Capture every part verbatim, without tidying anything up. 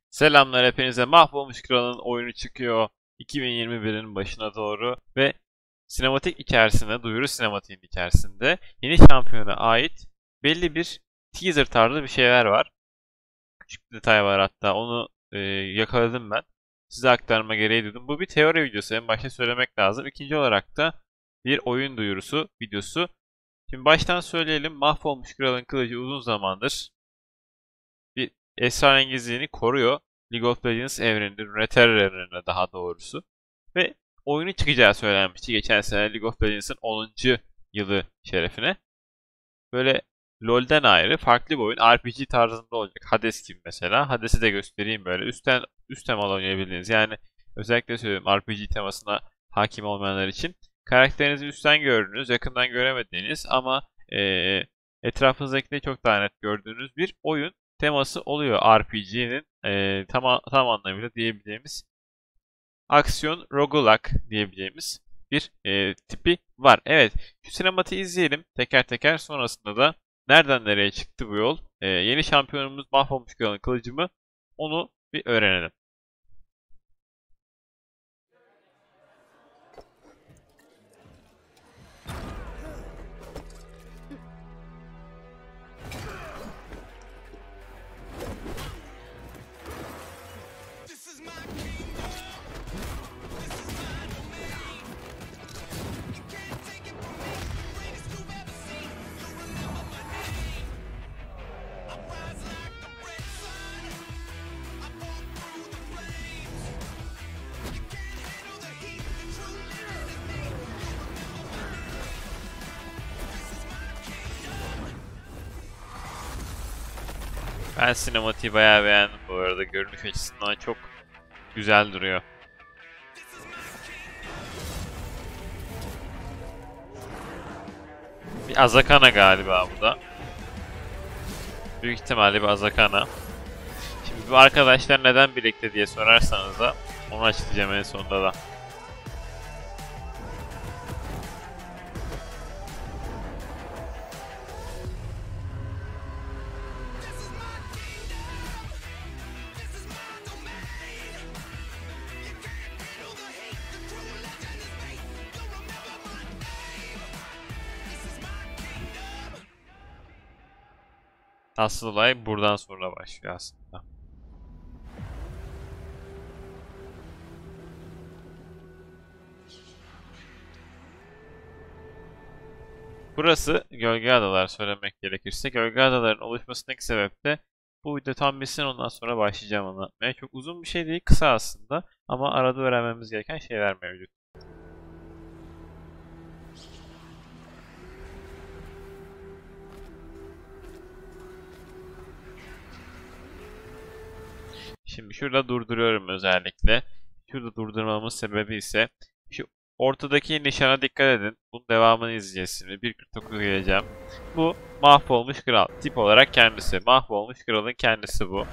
Selamlar hepinize. Mahvolmuş Kral'ın oyunu çıkıyor iki bin yirmi birin başına doğru ve sinematik içerisinde, duyuru sinematiğin içerisinde yeni şampiyona ait belli bir teaser tarzı bir şeyler var. Küçük bir detay var hatta onu e, yakaladım ben. Size aktarma gereği duydum. Bu bir teori videosu, en başta söylemek lazım. İkinci olarak da bir oyun duyurusu videosu. Şimdi baştan söyleyelim. Mahvolmuş Kral'ın kılıcı uzun zamandır bir esrarengizliğini koruyor. League of Legends evreninde, Runeterra evreninde daha doğrusu. Ve oyunu çıkacağı söylenmişti geçen sene League of Legends'ın onuncu yılı şerefine. Böyle LoL'den ayrı farklı bir oyun. R P G tarzında olacak. Hades gibi mesela. Hades'i de göstereyim böyle. Üstten üst temalı oynayabildiğiniz. Yani özellikle söylüyorum R P G temasına hakim olmayanlar için. Karakterinizi üstten gördüğünüz, yakından göremediğiniz ama ee, etrafınızdakini çok daha net gördüğünüz bir oyun teması oluyor R P G'nin e, tam, tam anlamıyla diyebileceğimiz aksiyon roguelike diyebileceğimiz bir e, tipi var. Evet, şu sinematiği izleyelim teker teker, sonrasında da nereden nereye çıktı bu yol, e, yeni şampiyonumuz Mahvolmuş Kral'ın kılıcı mı, onu bir öğrenelim. Ben sinematiği bayağı beğendim bu arada. Görünüş açısından çok güzel duruyor. Bir Azakana galiba bu da. Büyük ihtimalle bir Azakana. Şimdi bu arkadaşlar neden birlikte diye sorarsanız da onu açıklayacağım en sonunda da. Asıl olay buradan sonra başlıyor aslında. Burası Gölge Adalar söylemek gerekirse. Gölge Adaların oluşmasındaki sebep de bu video tam bitsin, ondan sonra başlayacağım anlatmaya. Çok uzun bir şey değil, kısa aslında ama arada öğrenmemiz gereken şeyler mevcut. Şimdi şurada durduruyorum özellikle. Şurada durdurmamın sebebi ise şu ortadaki nişana dikkat edin. Bunun devamını izleyeceğiz şimdi. bir kırk dokuz geleceğim. Bu mahvolmuş kral. Tip olarak kendisi. Mahvolmuş kralın kendisi bu.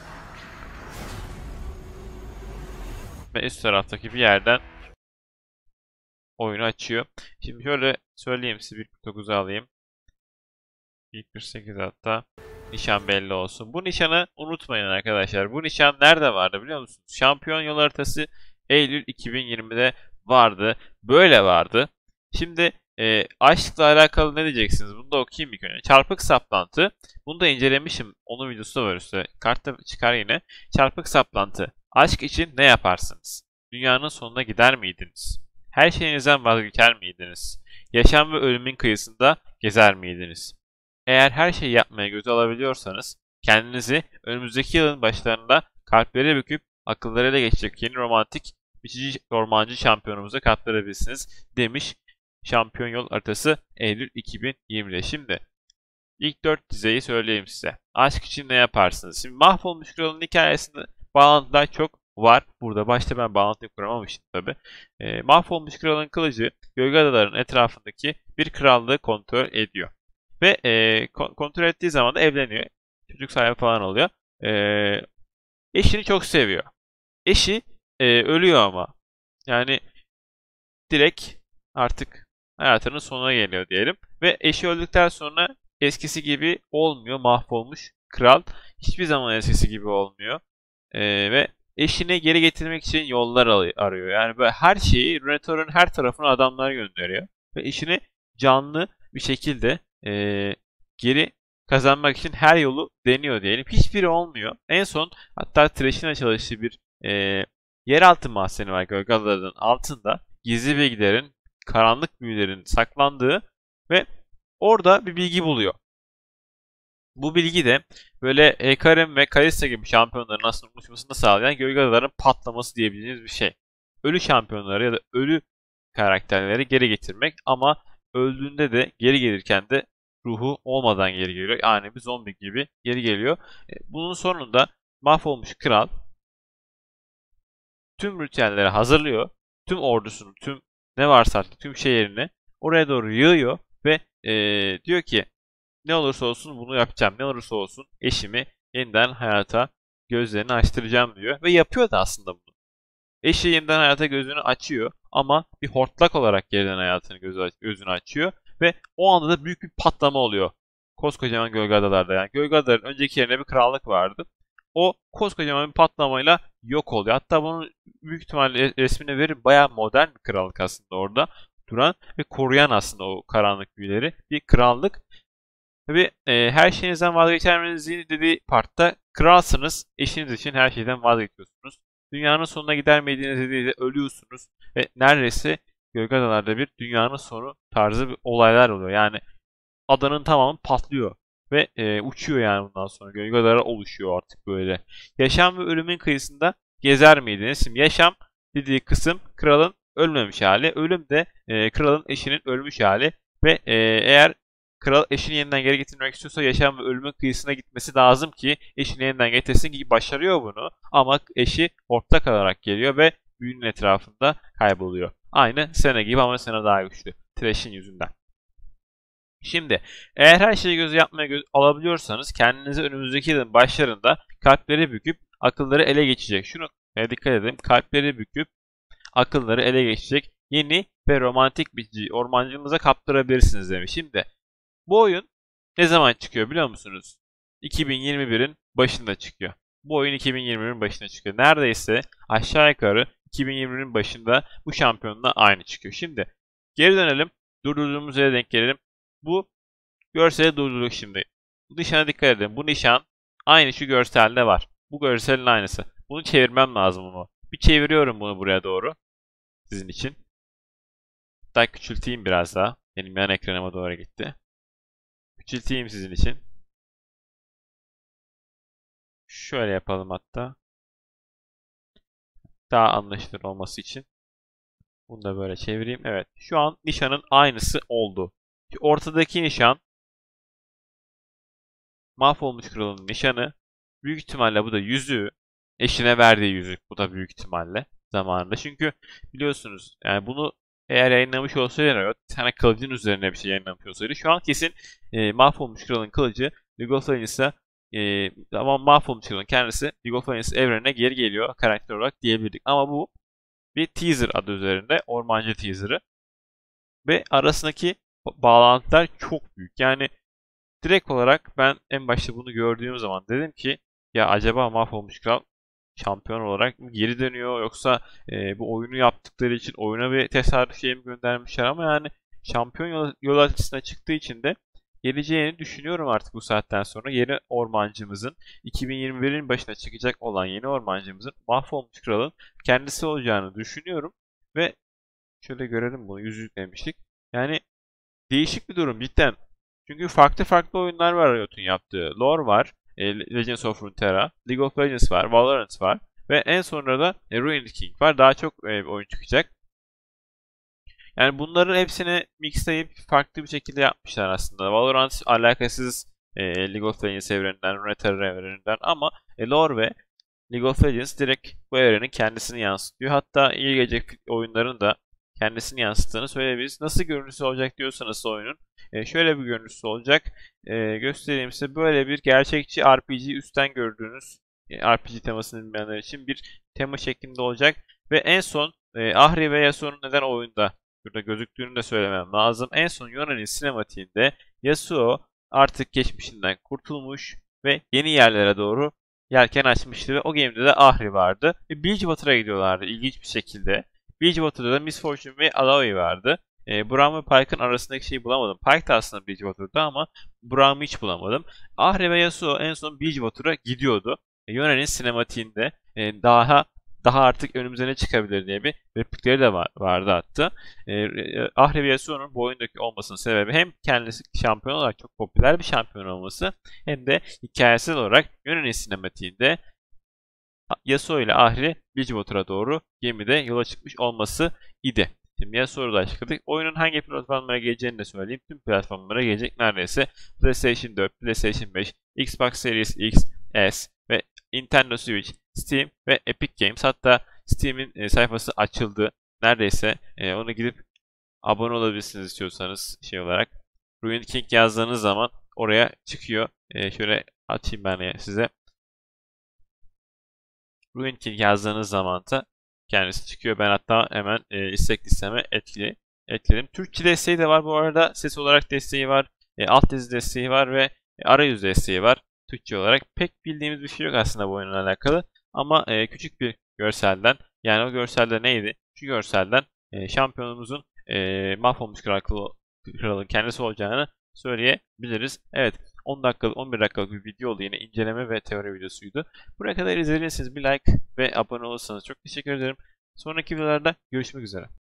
Ve üst taraftaki bir yerden oyunu açıyor. Şimdi şöyle söyleyeyim size, bir kırk dokuzu alayım. bir kırk sekiz hatta. Nişan belli olsun. Bu nişanı unutmayın arkadaşlar. Bu nişan nerede vardı biliyor musunuz? Şampiyon yol haritası Eylül iki bin yirmide vardı. Böyle vardı. Şimdi e, aşkla alakalı ne diyeceksiniz? Bunu da okuyayım ilk önce. Çarpık saplantı. Bunu da incelemişim. Onun videosu da var üstte. Kartta çıkar yine. Çarpık saplantı. Aşk için ne yaparsınız? Dünyanın sonuna gider miydiniz? Her şeyinizden vazgeçer miydiniz? Yaşam ve ölümün kıyısında gezer miydiniz? Eğer her şeyi yapmaya göze alabiliyorsanız, kendinizi önümüzdeki yılın başlarında kalpleri büküp akılları ele geçecek yeni romantik biçici ormancı şampiyonumuza kaptırabilirsiniz demiş şampiyon yol haritası Eylül iki bin yirmide. Şimdi ilk dört dizeyi söyleyeyim size. Aşk için ne yaparsınız? Şimdi Mahvolmuş Kral'ın hikayesinde bağlantılar çok var. Burada başta ben bağlantıyı kuramamıştım tabi. E, Mahvolmuş Kral'ın kılıcı Gölge Adaların etrafındaki bir krallığı kontrol ediyor. Ve e, kontrol ettiği zaman da evleniyor. Çocuk sahibi falan oluyor. E, eşini çok seviyor. Eşi e, ölüyor ama. Yani direkt artık hayatının sonuna geliyor diyelim. Ve eşi öldükten sonra eskisi gibi olmuyor. Mahvolmuş kral hiçbir zaman eskisi gibi olmuyor. e, ve eşini geri getirmek için yollar arıyor. Yani böyle her şeyi Runeterra'nın her tarafına adamlar gönderiyor. Ve eşini canlı bir şekilde e, geri kazanmak için her yolu deniyor diyelim. Hiçbiri olmuyor. En son hatta Thresh'in çalıştığı bir e, yeraltı mahzeni var Gölge Adaları'nın altında. Gizli bilgilerin, karanlık büyülerin saklandığı ve orada bir bilgi buluyor. Bu bilgi de böyle Hecarim ve Kalista gibi şampiyonların aslında oluşmasını sağlayan Gölge Adaları'nın patlaması diyebileceğiniz bir şey. Ölü şampiyonları ya da ölü karakterleri geri getirmek ama öldüğünde de geri gelirken de ruhu olmadan geri geliyor. Yani bir zombi gibi geri geliyor. Bunun sonunda mahvolmuş kral tüm ritüelleri hazırlıyor. Tüm ordusunu, tüm ne varsa artık tüm şehrini oraya doğru yığıyor ve ee, diyor ki ne olursa olsun bunu yapacağım. Ne olursa olsun eşimi yeniden hayata gözlerini açtıracağım diyor. Ve yapıyor da aslında bunu. Eşi yeniden hayata gözünü açıyor ama bir hortlak olarak yeniden hayatını gözü, gözünü açıyor. Ve o anda da büyük bir patlama oluyor. Koskocaman Gölge Adalar'da yani. Gölge Adalar'ın önceki yerine bir krallık vardı. O koskocaman bir patlamayla yok oluyor. Hatta bunun büyük ihtimalle resmini verir. Bayağı modern bir krallık aslında orada duran ve koruyan aslında o karanlık büyüleri bir krallık. Tabii e, her şeyinizden vazgeçermenizi dediği partta kralsınız. Eşiniz için her şeyden vazgeçiyorsunuz. Dünyanın sonuna gider miydiniz dediğinde ölüyorsunuz. Ve neredeyse Gölge Adalar'da bir dünyanın sonu tarzı bir olaylar oluyor. Yani adanın tamamı patlıyor. Ve e, uçuyor yani bundan sonra. Gölge Adaları oluşuyor artık böyle. Yaşam ve ölümün kıyısında gezer miydiniz? Şimdi yaşam dediği kısım kralın ölmemiş hali. Ölüm de e, kralın eşinin ölmüş hali. Ve e, eğer kral eşini yeniden geri getirmek istiyorsa yaşam ve ölümün kıyısına gitmesi lazım ki eşini yeniden getirsin ki başarıyor bunu. Ama eşi ortak olarak geliyor ve büyünün etrafında kayboluyor. Aynı Senna gibi ama Senna daha güçlü. Thresh'in yüzünden. Şimdi eğer her şeyi göze yapmaya göz alabiliyorsanız kendinizi önümüzdeki yılın başlarında kalpleri büküp akılları ele geçecek. Şunu dikkat edin. Kalpleri büküp akılları ele geçecek yeni ve romantik bir ormancımıza kaptırabilirsiniz demiş. Şimdi bu oyun ne zaman çıkıyor biliyor musunuz? iki bin yirmi birin başında çıkıyor. Bu oyun iki bin yirmi birin başında çıkıyor. Neredeyse aşağı yukarı iki bin yirmi birin başında bu şampiyonla aynı çıkıyor. Şimdi geri dönelim. Durdurduğumuz yere denk gelelim. Bu görseli durdurduk şimdi. Bu nişana dikkat edin. Bu nişan aynı şu görselde var. Bu görselin aynısı. Bunu çevirmem lazım ama. Bir çeviriyorum bunu buraya doğru. Sizin için. Hatta küçülteyim biraz daha. Benim yan ekranıma doğru gitti. Küçülteyim sizin için. Şöyle yapalım hatta. Daha anlaşılır olması için. Bunu da böyle çevireyim. Evet. Şu an nişanın aynısı oldu. Şu ortadaki nişan mahvolmuş kralın nişanı. Büyük ihtimalle bu da yüzüğü. Eşine verdiği yüzük bu da büyük ihtimalle zamanında. Çünkü biliyorsunuz yani bunu eğer yayınlamış olsaydı Riot, bir tane kılıcın üzerine bir şey yayınlamış olsaydı şu an kesin e, mahvolmuş kralın kılıcı League of Legends'a e, ama mahvolmuş kralın kendisi League of Legends evrenine geri geliyor karakter olarak diyebilirdik. Ama bu bir teaser adı üzerinde. Ormancı teaser'ı. Ve arasındaki bağlantılar çok büyük. Yani direkt olarak ben en başta bunu gördüğüm zaman dedim ki ya acaba mahvolmuş kral şampiyon olarak mı geri dönüyor yoksa e, bu oyunu yaptıkları için oyuna bir tesadüf şey mi göndermişler ama yani şampiyon yol, yol haritasına çıktığı için de geleceğini düşünüyorum artık bu saatten sonra yeni ormancımızın iki bin yirmi birin başına çıkacak olan yeni ormancımızın mahvolmuş kralın kendisi olacağını düşünüyorum ve şöyle görelim bunu yüzük demiştik. Yani değişik bir durum cidden. Çünkü farklı farklı oyunlar var Riot'un yaptığı. Lore var, e, Legends of Runeterra, League of Legends var, Valorant var ve en sonra da e, Ruined King var. Daha çok e, oyun çıkacak. Yani bunların hepsini mixleyip farklı bir şekilde yapmışlar aslında. Valorant alakasız e, League of Legends evreninden, Runeterra evreninden ama e, Lore ve League of Legends direkt bu evrenin kendisini yansıtıyor. Hatta iyi gelecek oyunların da kendisini yansıttığını söyleyebiliriz. Nasıl görüntüsü olacak diyorsanız oyunun e, şöyle bir görüntüsü olacak. E, göstereyim size böyle bir gerçekçi R P G üstten gördüğünüz e, R P G temasını bilmeyenler için bir tema şeklinde olacak. Ve en son e, Ahri ve Yasuo'nun neden oyunda burada gözüktüğünü de söylemem lazım. En son Yona'nın sinematiğinde Yasuo artık geçmişinden kurtulmuş ve yeni yerlere doğru yelken açmıştı ve o game'de de Ahri vardı. Ve Bilgewater'a gidiyorlardı ilginç bir şekilde. Bilgewater'da da Miss Fortune ve Alawi vardı. E, Braum ve Pyke'ın arasındaki şeyi bulamadım. Pyke de aslında Bilgewater'da ama Braum'u hiç bulamadım. Ahri ve Yasuo en son Bilgewater'a gidiyordu. E, Yone'nin sinematiğinde e, daha daha artık önümüze ne çıkabilir diye bir replikleri de var, vardı hatta. E, Ahri ve Yasuo'nun bu oyundaki olmasının sebebi hem kendisi şampiyon olarak çok popüler bir şampiyon olması hem de hikayesel olarak Yone'nin sinematiğinde Yasuo ile Ahri Bilgewater'a doğru gemide yola çıkmış olması idi. Şimdi Yasuo'yu da açıkladık. Oyunun hangi platformlara geleceğini de söyleyeyim. Tüm platformlara gelecek neredeyse. PlayStation dört, PlayStation beş, Xbox Series X, S ve Nintendo Switch, Steam ve Epic Games. Hatta Steam'in e, sayfası açıldı. Neredeyse e, onu gidip abone olabilirsiniz istiyorsanız şey olarak. Ruined King yazdığınız zaman oraya çıkıyor. E, şöyle açayım ben size. Ruined King yazdığınız zaman da kendisi çıkıyor. Ben hatta hemen e, istek listeme etkili, ekledim. Türkçe desteği de var bu arada. Ses olarak desteği var. E, alt dizi desteği var ve e, arayüz desteği var. Türkçe olarak. Pek bildiğimiz bir şey yok aslında bu oyunla alakalı. Ama e, küçük bir görselden, yani o görselde neydi? Şu görselden e, şampiyonumuzun e, mahvolmuş kral, kralın kendisi olacağını söyleyebiliriz. Evet, on dakikalık, on bir dakikalık bir video oldu, yine inceleme ve teori videosuydu. Buraya kadar izlediyseniz bir like ve abone olursanız çok teşekkür ederim. Sonraki videolarda görüşmek üzere.